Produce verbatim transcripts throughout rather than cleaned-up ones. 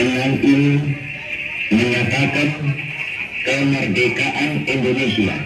dengan ini menyatakan kemerdekaan Indonesia.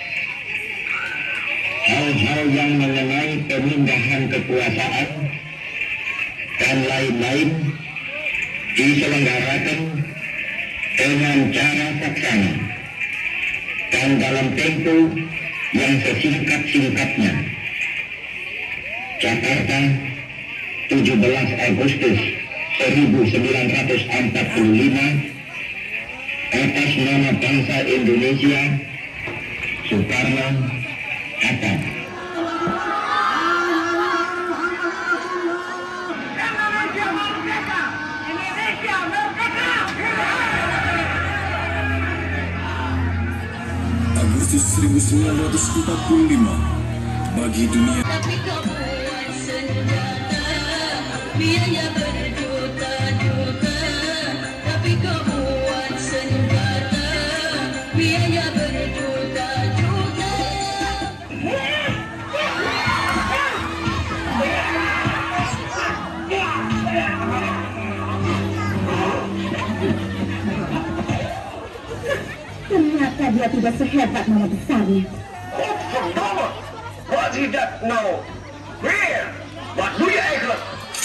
Hal-hal yang mengenai pemindahan kekuasaan dan lain-lain diselenggarakan dengan cara saksana dan dalam tempo yang sesingkat-singkatnya. Jakarta, tujuh belas Agustus seribu sembilan ratus empat puluh lima. Atas nama bangsa Indonesia, Soekarno Hatta. Agustus seribu sembilan ratus empat puluh lima, bagi dunia. Tapi kau buat senjata, biaya berjuta-juta. Tapi kau buat senjata, biaya berjuta-juta. Ternyata dia tidak sehebat nama besarnya. What did that know? Where? What do you expect?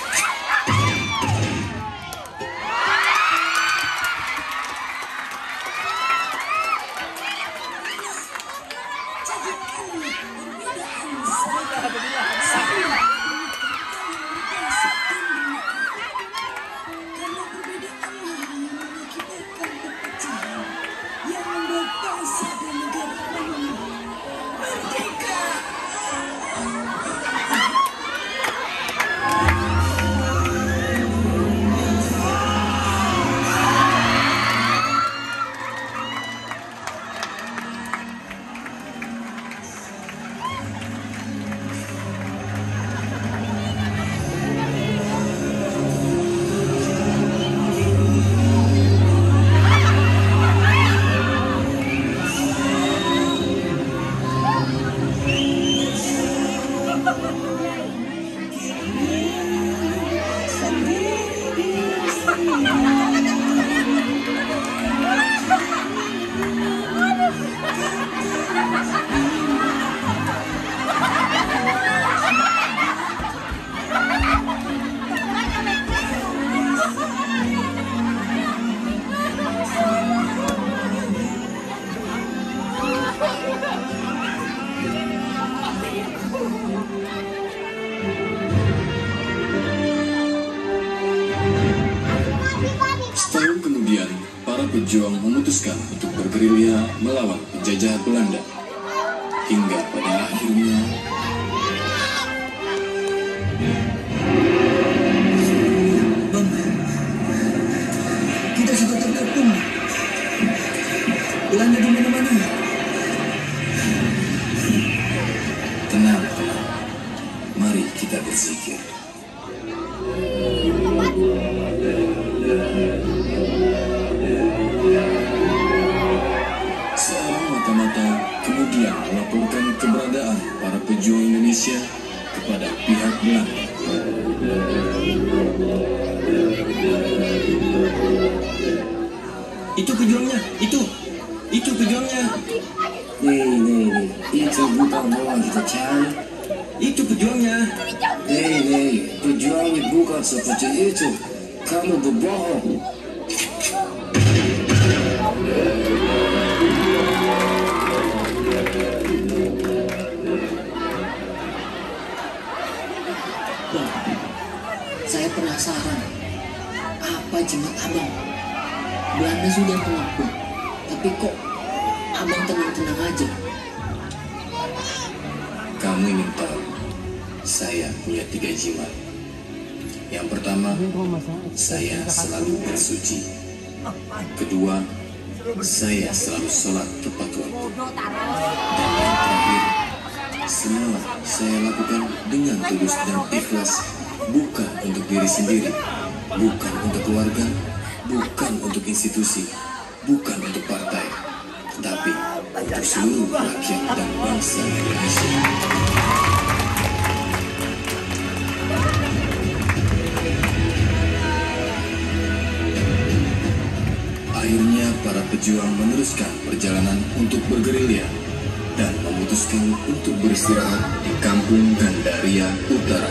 Setahun kemudian, para pejuang memutuskan untuk bergerilya melawan penjajah Belanda. Hingga pada akhirnya Bang, kita sudah terkepung. Belanda di mana-mana. tenang, tenang. Mari kita berzikir. Seorang mata-mata kemudian melaporkan keberadaan para pejuang Indonesia kepada pihak Belanda. Itu pejuangnya, itu, itu pejuangnya. Nih, nih, nih, itu bukan bola kita cari. Itu pejuangnya. Nih, nih, pejuangnya bukan seperti itu. Kamu berbohong. Bang, saya penasaran. Apa jimat abang? Belanda sudah melakukan, tapi kok abang tenang-tenang aja? Kamu ingin tahu? Saya punya tiga jimat. Yang pertama, saya selalu bersuci. Kedua, saya selalu sholat tepat waktu. Dan yang terakhir, semua saya lakukan dengan tulus dan ikhlas, bukan untuk diri sendiri, bukan untuk keluarga, bukan untuk institusi, bukan untuk partai, tapi untuk seluruh rakyat dan bangsa Indonesia. pejuang meneruskan perjalanan untuk bergerilya dan memutuskan untuk beristirahat di kampung Gandaria Utara.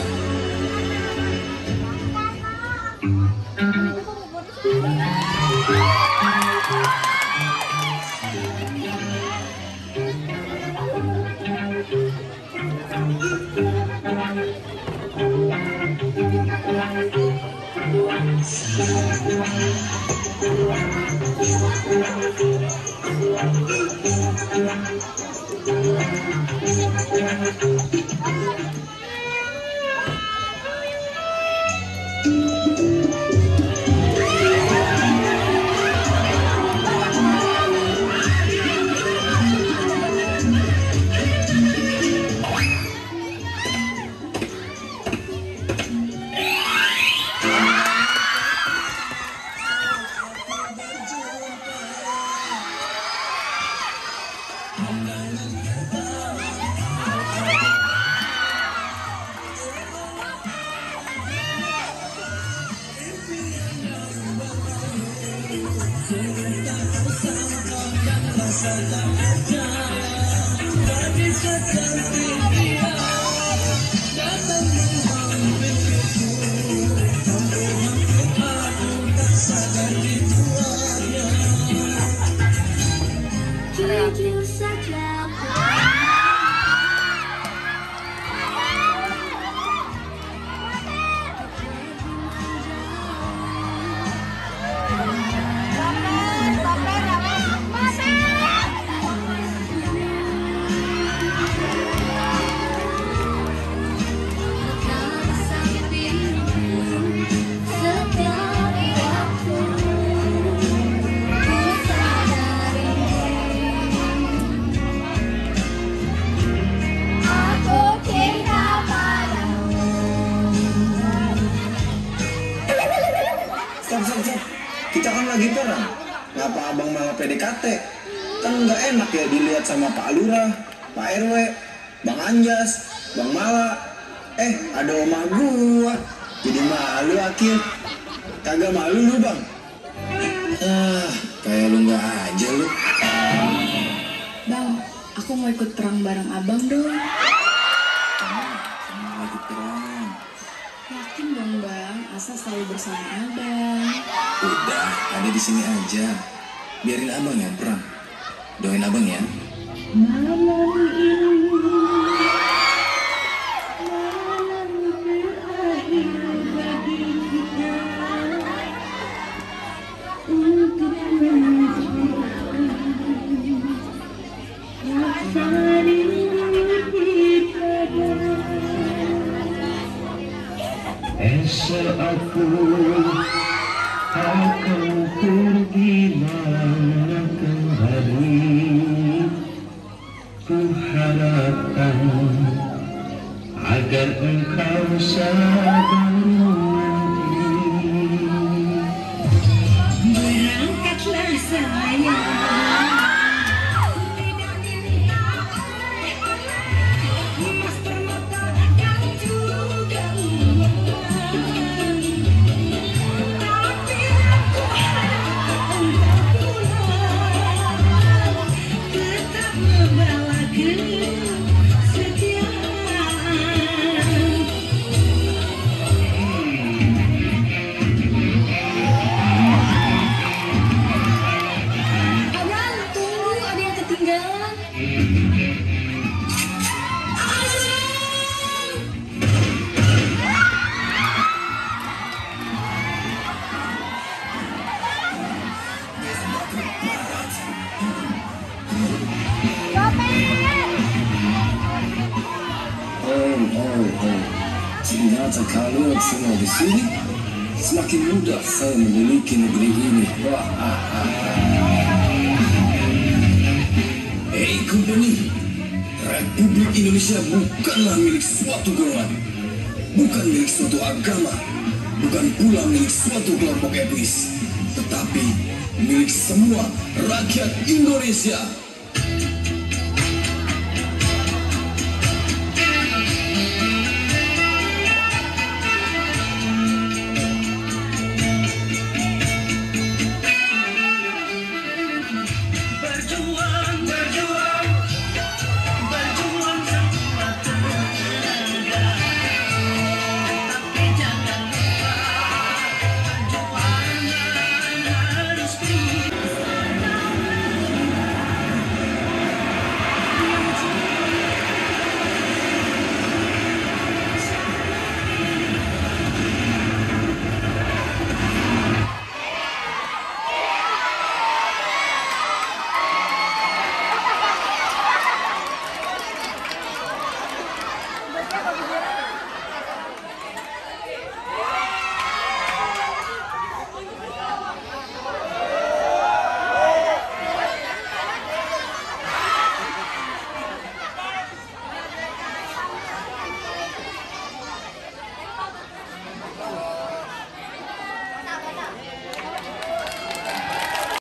Jujur saja. Stop, stop, stop. Kita kan lagi perang. Ngapa abang malah P D K T? Kan nggak enak ya dilihat sama Pak Lurah, Pak R W, Bang Anjas, Bang Mala. Eh, ada omah gua. Jadi malu akhir. Kagak malu lu, Bang? Ah, kayak lu nggak aja lu. Bang, aku mau ikut perang bareng abang dong. Kamu mau ikut perang? Yakin dong bang, asal selalu bersama abang. Udah, ada di sini aja. Biarin abang yang perang. Doain abang ya. Esok aku akan pergi mana kembali. Ku harapkan agar engkau sabar menanti. Berangkatlah sayang. Ternyata kalian semua di sini. Semakin mudah saya memiliki negeri ini. Wah, ah, ah. Hei company, Republik Indonesia bukanlah milik suatu golongan, bukan milik suatu agama, bukan pula milik suatu kelompok etnis, tetapi milik semua rakyat Indonesia.